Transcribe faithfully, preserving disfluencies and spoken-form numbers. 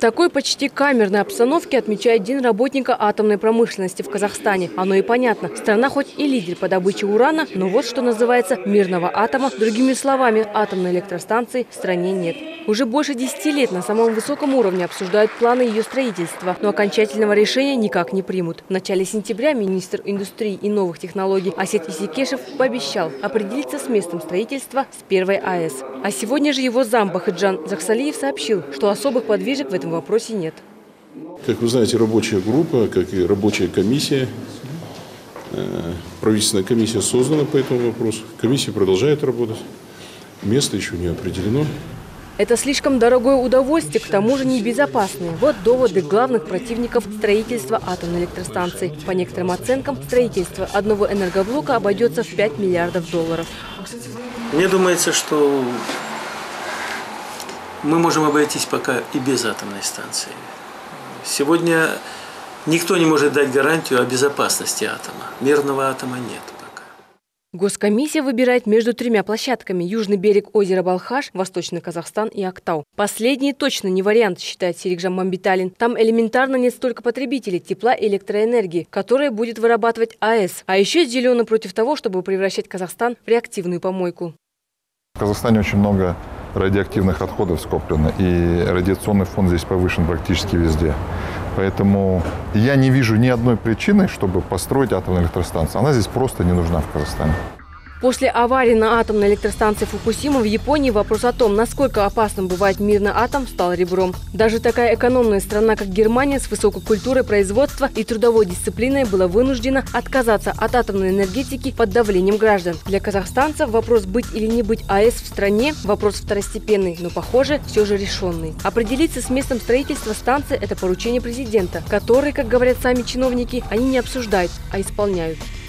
такой почти камерной обстановке отмечает День работника атомной промышленности в Казахстане. Оно и понятно. Страна хоть и лидер по добыче урана, но вот что называется мирного атома. Другими словами, атомной электростанции в стране нет. Уже больше десяти лет на самом высоком уровне обсуждают планы ее строительства, но окончательного решения никак не примут. В начале сентября министр индустрии и новых технологий Асет Исекешев пообещал определиться с местом строительства с первой АЭС. А сегодня же его зам Бахыджан Захсалиев сообщил, что особых подвижек в этом вопросе нет. Как вы знаете, рабочая группа, как и рабочая комиссия, правительственная комиссия создана по этому вопросу. Комиссия продолжает работать. Место еще не определено. Это слишком дорогое удовольствие, к тому же небезопасное. Вот доводы главных противников строительства атомной электростанции. По некоторым оценкам, строительство одного энергоблока обойдется в пять миллиардов долларов. Мне думается, что мы можем обойтись пока и без атомной станции. Сегодня никто не может дать гарантию о безопасности атома. Мирного атома нет пока. Госкомиссия выбирает между тремя площадками – южный берег озера Балхаш, Восточный Казахстан и Актау. Последний точно не вариант, считает Серикжан Мамбеталин. Там элементарно нет столько потребителей тепла и электроэнергии, которая будет вырабатывать АЭС. А еще зеленый против того, чтобы превращать Казахстан в реактивную помойку. В Казахстане очень много радиоактивных отходов скоплено, и радиационный фон здесь повышен практически везде. Поэтому я не вижу ни одной причины, чтобы построить атомную электростанцию. Она здесь просто не нужна в Казахстане. После аварии на атомной электростанции Фукусима в Японии вопрос о том, насколько опасным бывает мирный атом, стал ребром. Даже такая экономная страна, как Германия, с высокой культурой производства и трудовой дисциплиной была вынуждена отказаться от атомной энергетики под давлением граждан. Для казахстанцев вопрос быть или не быть АЭС в стране – вопрос второстепенный, но, похоже, все же решенный. Определиться с местом строительства станции – это поручение президента, который, как говорят сами чиновники, они не обсуждают, а исполняют.